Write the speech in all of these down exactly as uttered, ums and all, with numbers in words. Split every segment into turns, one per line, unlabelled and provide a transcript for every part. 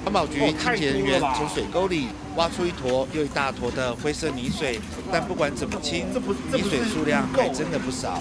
环保局清洁人员从水沟里挖出一坨又一大坨的灰色泥水，但不管怎么清，泥水数量还真的不少。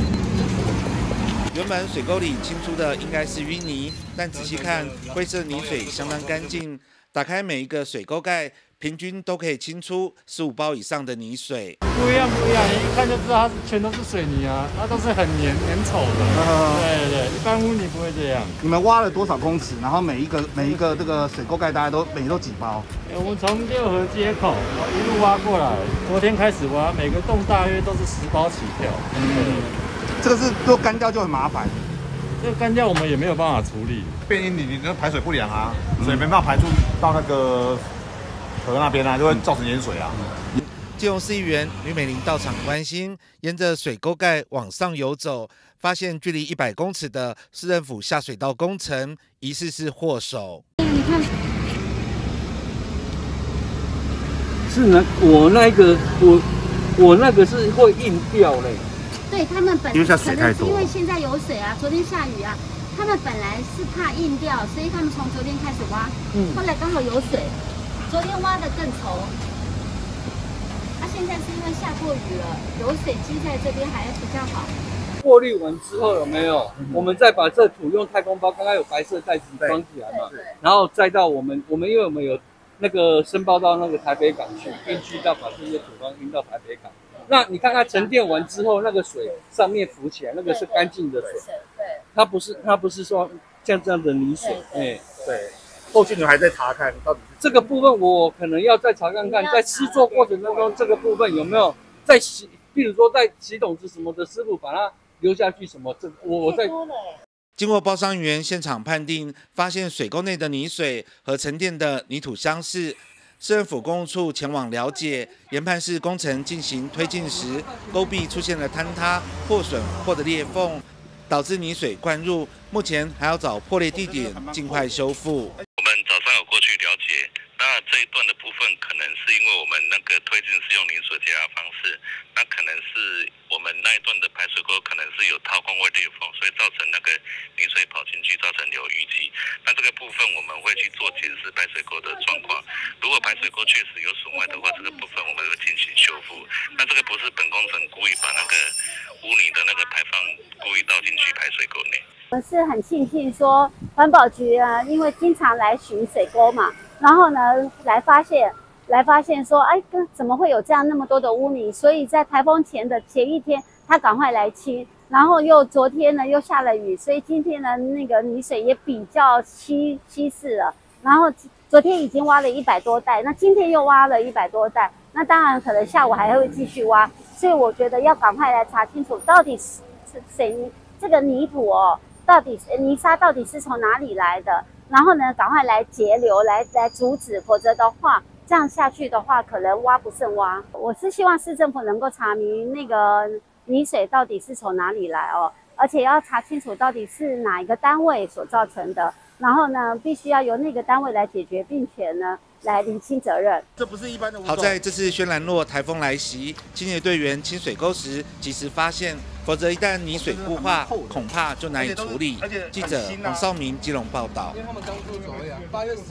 原本水沟里清出的应该是淤泥，但仔细看，灰色泥水相当干净。打开每一个水沟盖，平均都可以清出十五包以上的泥水。
不一样，不一样，你一看就知道它是全都是水泥啊，它都是很黏黏稠的。嗯、对对，一般污泥不会这样。
你们挖了多少公尺？然后每一个每一个这个水沟盖大概都每都几包？
我们从六合接口一路挖过来，昨天开始挖，每个洞大约都是十包起跳。嗯，
这个是都干掉就很麻烦。
这个干掉我们也没有办法处理，
变因你你那排水不良啊，水没办法排出到那个河那边啊，就会造成淹水啊。
基隆市议员吕美玲到场关心，沿着水沟盖往上游走，发现距离一百公尺的市政府下水道工程疑似是祸首。
你看，
是那我那个我我那个是会硬掉嘞。
对他们本
因为下水太多，
因为现在有水啊，昨天下雨啊，他们本来是怕硬掉，所以他们从昨天开始挖，嗯，后来刚好有水，昨天挖的更稠。啊，现在是因为下过雨了，有水积在这边还比较好。
过滤完之后有没有？嗯、我们再把这土用太空包，刚刚有白色袋子装起来嘛，然后再到我们我们因为我们有那个申报到那个台北港去，运去到把这些土方运到台北港。那你看它沉淀完之后，那个水上面浮起来，那个是干净的水，对，它不是它不是说像这样的泥水，哎，
对。后续你还在查看到底是
这个部分，我可能要再查看看，在施作过程当中，这个部分有没有在洗，比如说在洗桶子什么的师傅把它流下去什么，这我我在。
经过包商员现场判定，发现水沟内的泥水和沉淀的泥土相似。市政府公务处前往了解，研判是工程进行推进时，沟壁出现了坍塌、破损或者裂缝，导致泥水灌入。目前还要找破裂地点，尽快修复。
我们早上有过去了解，那这一段的部分可能是因为我们那个推进是用泥水接压方式，那可能是我们那一段的排水沟可能是有掏空或裂缝，所以造成那个泥水跑进去，造成有淤积。那这个部分我们会去做检视排水沟的状况，如果排水沟确实有损坏的话，这个部分我们会进行修复。那这个不是本工程故意把那个污泥的那个排放故意倒进去排水沟内。
我是很庆幸说环保局啊，因为经常来巡水沟嘛，然后呢来发现，来发现说，哎，怎么会有这样那么多的污泥？所以在台风前的前一天，他赶快来清，然后又昨天呢又下了雨，所以今天呢那个泥水也比较稀稀释了。然后昨天已经挖了一百多袋，那今天又挖了一百多袋，那当然可能下午还会继续挖，所以我觉得要赶快来查清楚，到底是水泥这个泥土哦。到底泥沙到底是从哪里来的？然后呢，赶快来截流，来来阻止，否则的话，这样下去的话，可能挖不胜挖。我是希望市政府能够查明那个泥水到底是从哪里来哦，而且要查清楚到底是哪一个单位所造成的。然后呢，必须要由那个单位来解决，并且呢，来厘清责任。
这不是一般的。
好在这次轩岚落台风来袭，清洁队员清水沟时及时发现，否则一旦泥水固化，恐怕就难以处理。记者黄少明基隆报道。因为他们刚出手呀，八月。